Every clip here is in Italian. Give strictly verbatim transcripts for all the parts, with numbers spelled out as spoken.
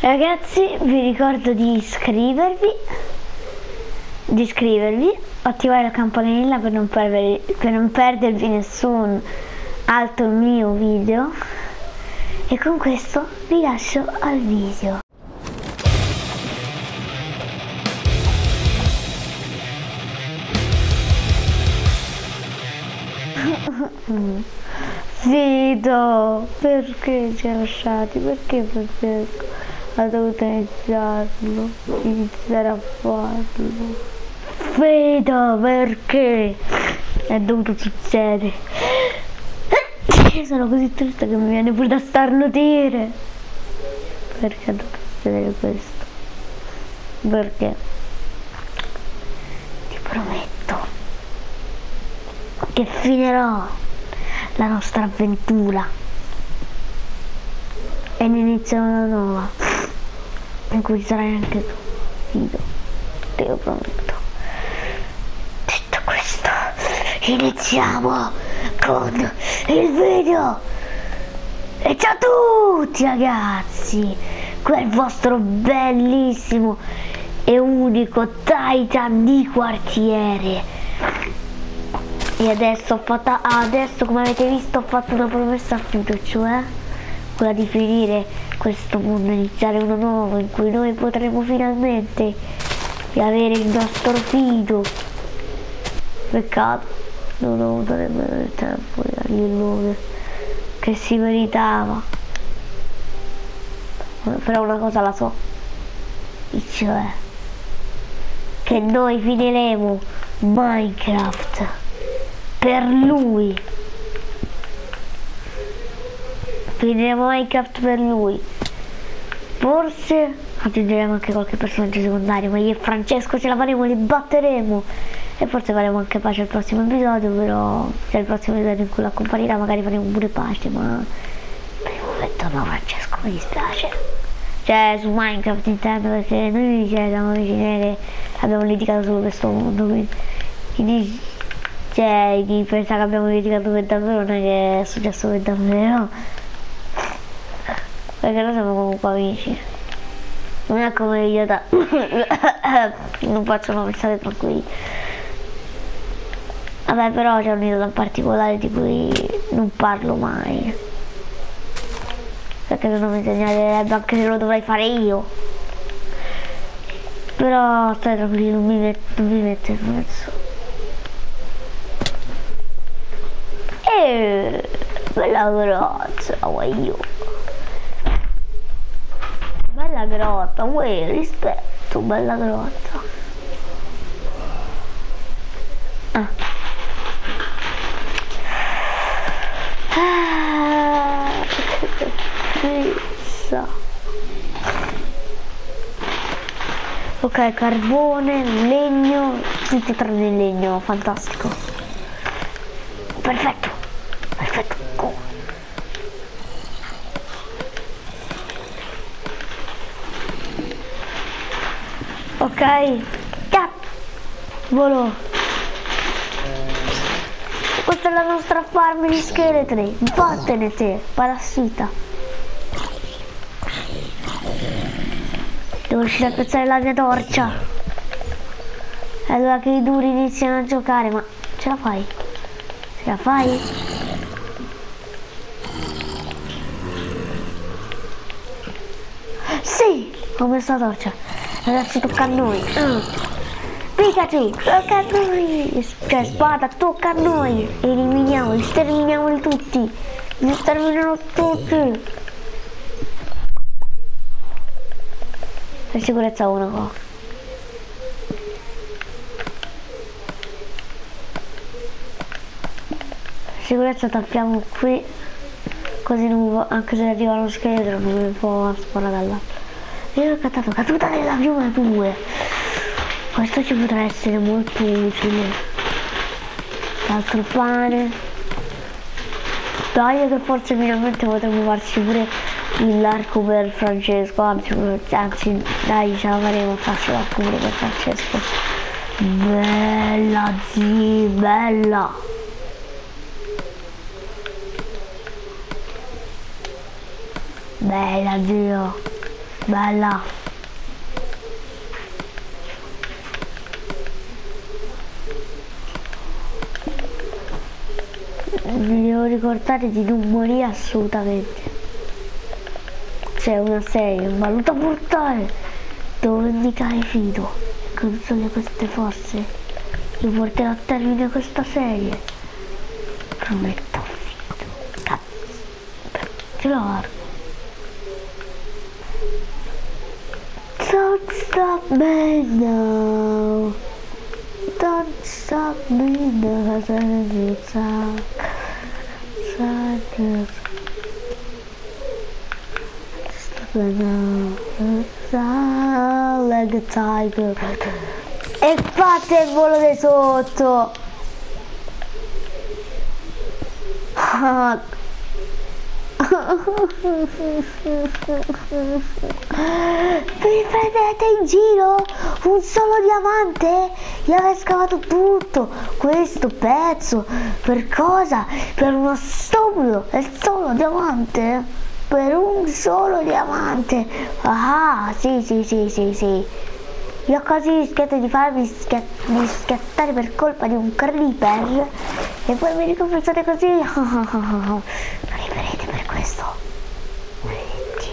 Ragazzi, vi ricordo di iscrivervi, di iscrivervi, attivare la campanella per non, perdere, per non perdervi nessun altro mio video. E con questo vi lascio al video. Fido, perché ci ha lasciati? Perché Francesco ha dovuto iniziarlo, iniziare a farlo? Fido, perché è dovuto succedere? Io sono così triste che mi viene pure da starnutire. Perché è dovuto succedere questo? Perché ti prometto che finirò la nostra avventura e ne inizierà una nuova in cui sarai anche tu, Fido, te lo prometto. Detto questo, iniziamo con il video. E ciao a tutti ragazzi, qui è il vostro bellissimo e unico Titan di quartiere. E adesso ho fatto, adesso come avete visto ho fatto una promessa a Fido, cioè quella di finire questo mondo e iniziare uno nuovo in cui noi potremo finalmente avere il nostro Fido. Peccato, non ho avuto nemmeno il tempo di dargli il nome che si meritava. Però una cosa la so, cioè che noi finiremo Minecraft per lui. Finiremo Minecraft per lui. Forse aggiungeremo anche qualche personaggio secondario, ma io e Francesco ce la faremo, li batteremo. E forse faremo anche pace al prossimo episodio, però se il prossimo episodio in cui la comparirà magari faremo pure pace, ma per il momento no Francesco, mi dispiace. Cioè su Minecraft intendo, perché noi cioè, siamo vicini che abbiamo litigato su questo mondo, quindi, quindi cioè chi pensa che abbiamo litigato per davvero non è che è successo per davvero, perché noi siamo comunque amici, non è come io da non faccio una pensate tranquilli. Vabbè, però c'è un idiota particolare di cui non parlo mai, perché se no mi segnalerebbe, anche se lo dovrei fare io. Però stai tranquillo, non mi metto, non mi metto in mezzo. E bella grotta, io. Bella grotta, uè, rispetto, bella grotta. Ah. Ah, che pizza. Ok, carbone, legno, tutto tranne il legno, fantastico. Perfetto, perfetto. Go. Ok, cap, volo. Questa è la nostra farm di scheletri. Vattene te, parassita. Devo riuscire a piazzare la mia torcia. E allora che i duri iniziano a giocare, ma ce la fai? Ce la fai? Sì! Ho messo la torcia. Ragazzi, tocca a noi. Uh. Pikachu, tocca a noi! Cioè, spada, tocca a noi! Eliminiamoli, sterminiamoli tutti! Li sterminiamo tutti! Per sicurezza uno qua. Per sicurezza tappiamo qui, così non può, anche se arriva lo scheletro non mi può sparare dall'altro. Io ho cattato caduta della piuma due. Questo ci potrà essere molto utile. L'altro pane. Dai che forse finalmente potremmo farci pure l'arco per Francesco. Anzi, anzi dai, ce la faremo a farci l'arco pure per Francesco. Bella zii, bella. Bella zio. Bella. Mi devo ricordare di non morire assolutamente. C'è una serie, un valuta mortale, dove mi cai fido. E con solo queste forze io porterò a termine questa serie. Prometto, fido. Cazzo. Ce l'ho arma. Don't stop me now. Don't stop me now. Sadness. Stop me now. Like a tiger. E fate il volo di sotto. Vi prendete in giro? Un solo diamante? Gli avete scavato tutto questo pezzo per cosa? Per uno stupido e solo diamante? Per un solo diamante? Ah, sì, sì, sì, sì, sì. Io ho quasi rischiato di farmi schiattare per colpa di un creeper e poi mi ricompensate così. Non riparete per questo. Maledetti.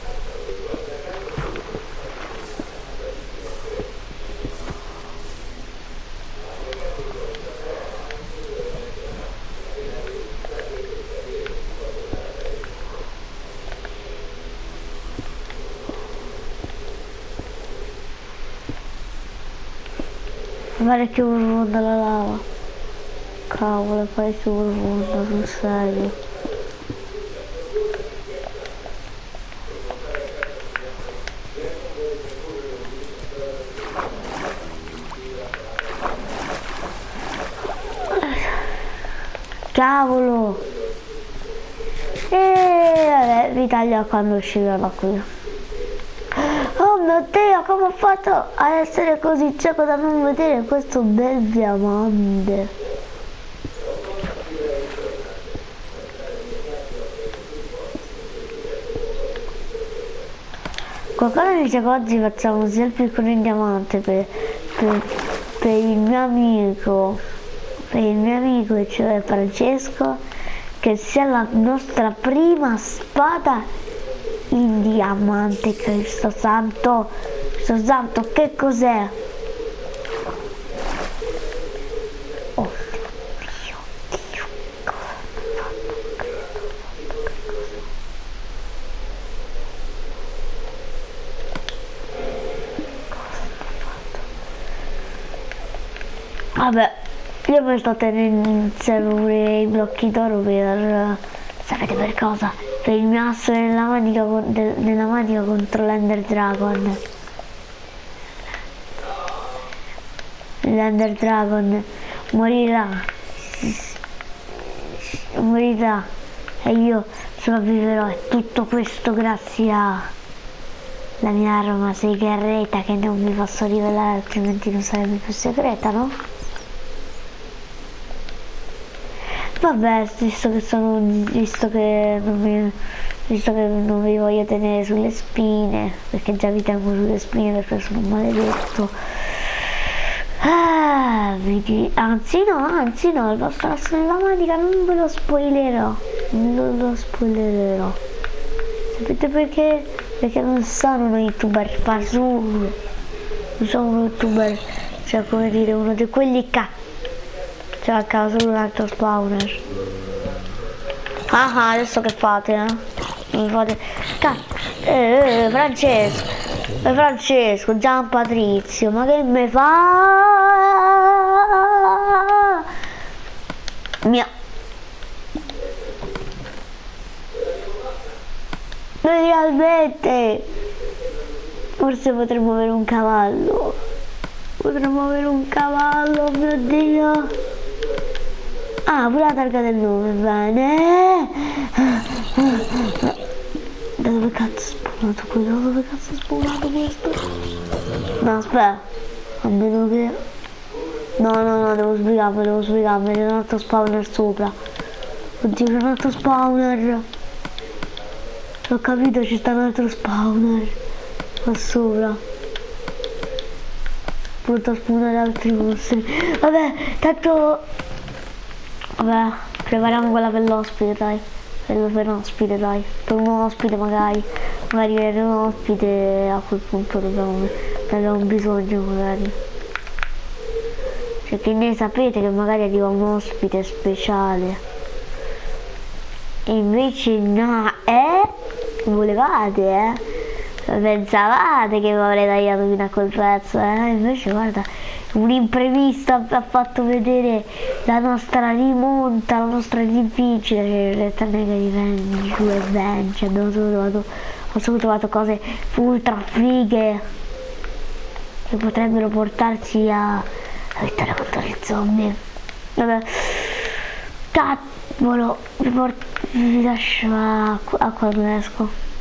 Guarda che profonda la lava. Cavolo, fai su profonda, sul serio. Cavolo. E vabbè, vi taglio quando uscirò da qui. Oh mio Dio, come ho fatto a essere così cieco da non vedere questo bel diamante? Qualcuno dice che oggi facciamo un selfie con il diamante per, per, per il mio amico, per il mio amico, cioè Francesco, che sia la nostra prima spada in diamante. Cristo santo, Cristo santo, che cos'è? Oh Dio, Dio, cosa hanno fatto? Vabbè, io mi sto tenendo insieme pure i blocchi d'oro per... sapete per cosa? Per il mio asso nella manica, nella manica contro l'Ender Dragon. L'Ender Dragon morirà. Morirà. E io sopravviverò. E tutto questo grazie a la mia arma segreta che non vi posso rivelare, altrimenti non sarebbe più segreta, no? Vabbè, visto che sono, visto che non mi, visto che non vi voglio tenere sulle spine, perché già vi tengo sulle spine perché sono maledetto. Ah, vedi, anzi no, anzi no, il vostro asso nella manica non ve lo spoilerò, non lo spoilerò. Sapete perché? Perché non sono uno youtuber fasullo, non sono uno youtuber, cioè come dire, uno di quelli cazzo. C'è a caso un altro spawner. Ah, adesso che fate, eh? Mi fate... Cazzo! Eh, eh, Francesco! Eh, Francesco, Gian Patrizio, ma che mi fa? Mia... Realmente! Forse potremmo avere un cavallo. Potremmo avere un cavallo, mio Dio! Ah, pure la targa del nome, bene. Da dove cazzo è spawnato quello? Da dove cazzo è spawnato questo? No, aspetta. A meno che... No, no, no, devo sbrigarmi, devo sbrigarmi. C'è un altro spawner sopra. Oddio, c'è un altro spawner. Ho capito, ci sta un altro spawner. qua sopra. Brutta spunta da altri mostri. Vabbè, tanto... Vabbè, prepariamo quella per l'ospite, dai. Per, per un ospite, dai. Per un ospite magari. Magari per un ospite a quel punto dobbiamo... Ne abbiamo bisogno magari. Cioè che ne sapete che magari arriva un ospite speciale. E invece no, eh? Volevate, eh? Pensavate che mi avrei tagliato fino a quel pezzo, eh? Invece guarda, un imprevisto ha fatto vedere la nostra rimonta, la nostra difficile, cioè Rettanega Revenge, Revenge, abbiamo solo trovato, ho solo trovato cose ultra fighe che potrebbero portarci a, a vittoria contro i zombie. Vabbè, cavolo, vi, porto, vi lascio a, a quando esco.